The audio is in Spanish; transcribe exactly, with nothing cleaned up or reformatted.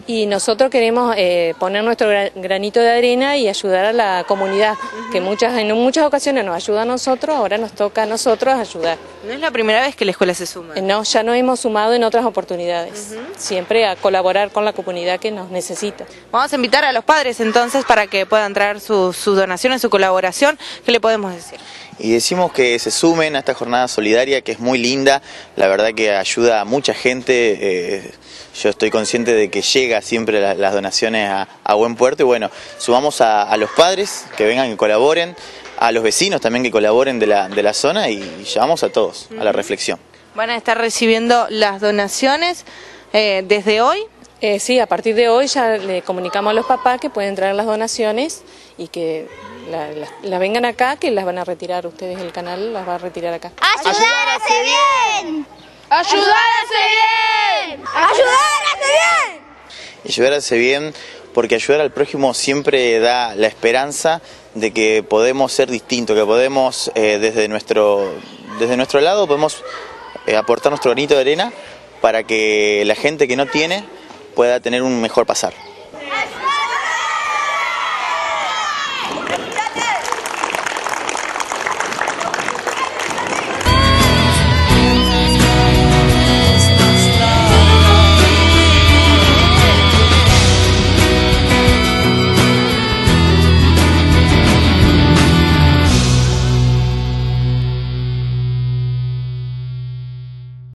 y nosotros queremos eh, poner nuestro granito de arena y ayudar a la comunidad, uh-huh. que muchas, en muchas ocasiones nos ayuda a nosotros, ahora nos toca a nosotros ayudar. ¿No es la primera vez que la escuela se suma? Eh, no, ya nos hemos sumado en otras oportunidades, uh-huh. siempre a colaborar con la comunidad que nos necesita. Vamos a invitar a los padres entonces para que puedan traer sus su donaciones, su colaboración. ¿Qué le podemos decir? Y decimos que se sumen a esta jornada solidaria que es muy linda, la verdad que ayuda a mucha gente, eh, yo estoy consciente de que llega siempre la, las donaciones a, a buen puerto y bueno, sumamos a, a los padres que vengan y colaboren, a los vecinos también que colaboren de la, de la zona y, y llamamos a todos a la reflexión. ¿Van a estar recibiendo las donaciones eh, desde hoy? Eh, sí, a partir de hoy ya le comunicamos a los papás que pueden traer las donaciones y que las la, la vengan acá, que las van a retirar ustedes, el canal las va a retirar acá. ¡Ayudar hace bien! ¡Ayudar hace bien! ¡Ayudar hace bien! Ayudar hace bien porque ayudar al prójimo siempre da la esperanza de que podemos ser distintos, que podemos eh, desde, nuestro, desde nuestro lado podemos eh, aportar nuestro granito de arena para que la gente que no tiene pueda tener un mejor pasar.